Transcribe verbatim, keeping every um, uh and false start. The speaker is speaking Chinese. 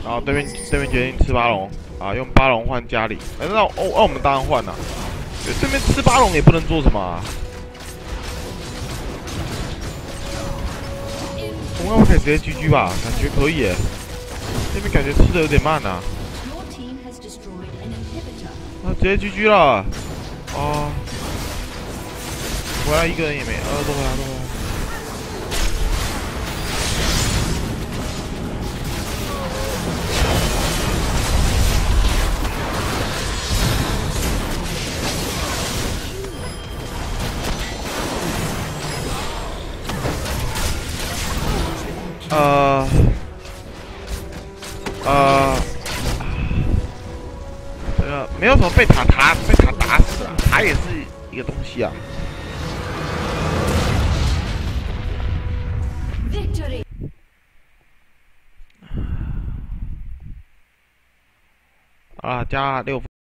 然后对面对面决定吃巴龙啊，用巴龙换家里。哎、那哦那我们当然换了、啊，对面吃巴龙也不能做什么、啊。我们可以直接 G G 吧，感觉可以耶。这边感觉吃的有点慢啊。啊，直接 G G 了。哦。回来一个人也没，呃，都回来，都回来。呃，呃，这个没有什么被塔塔被塔打死啊，塔也是一个东西啊。啊，加六。